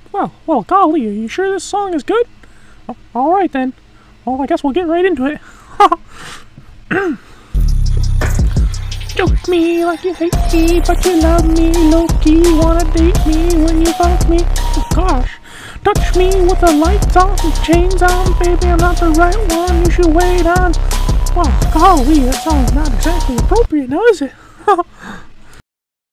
Well, golly, are you sure this song is good? All right then. Well, I guess we'll get right into it. Joke me like you hate me, but you love me. Low-key wanna date me when you fuck me. Oh gosh. Touch me with the lights off and chains on. Baby, I'm not the right one, you should wait on. Well, golly, that song's not exactly appropriate now, is it?